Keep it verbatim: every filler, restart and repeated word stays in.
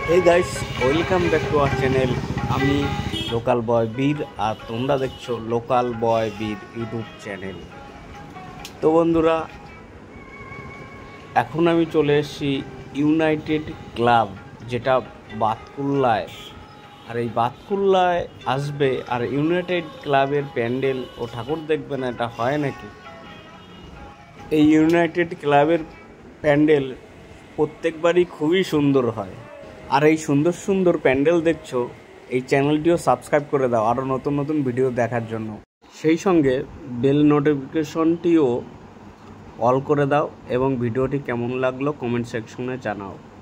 Hey guys, welcome back to our channel. আমি local boy Bir, আর তোমরা দেখছো লোকাল বয় বীর ইউটিউব চ্যানেল। তো বন্ধুরা, এখন আমি চলে এসেছি ইউনাইটেড ক্লাব, যেটা বাতকুল্লায়। আর এই বাতকুল্লায় আসবে আর ইউনাইটেড ক্লাবের প্যান্ডেল ও ঠাকুর দেখবে না, এটা হয় নাকি? এই ইউনাইটেড ক্লাবের প্যান্ডেল প্রত্যেকবারই খুবই সুন্দর হয়। আর এই সুন্দর সুন্দর প্যান্ডেল দেখছো, এই চ্যানেলটিও সাবস্ক্রাইব করে দাও আরও নতুন নতুন ভিডিও দেখার জন্য। সেই সঙ্গে বেল নোটিফিকেশনটিও অল করে দাও এবং ভিডিওটি কেমন লাগলো কমেন্ট সেকশনে জানাও।